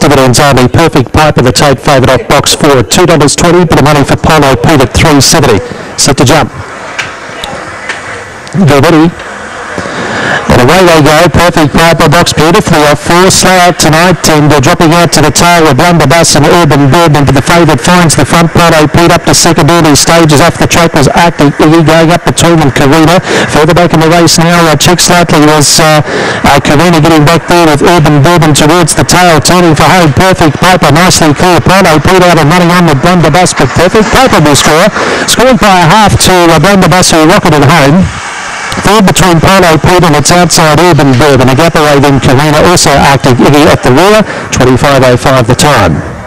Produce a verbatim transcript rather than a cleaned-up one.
dividends only. Perfect Piper, the take favourite off box four at two dollars twenty, but the money for Polo Pete at three seventy. Set to jump. They're ready. And away they go. Perfect Piper box beautifully off four. Slow out tonight, and they're dropping out to the tail with Blunderbuss and Urban Bourbon. But the favourite finds the front. Polo Pete up to second. Early stages off the track was Arctic Iggy going up between them. Karina further back in the race now. Uh, check slightly was uh, uh, Karina getting back there with Urban Bourbon towards the tail, turning for home. Perfect Piper nicely clear. Polo Pete out and running on with Blunderbuss, but Perfect Piper will score. Scored by a half to uh, Blunderbuss, who rocketed home. Third between Polo Pete and its outside Urban Bourbon. A gap away then Karina, also Arctic Iggy at the rear. twenty-five oh five the time.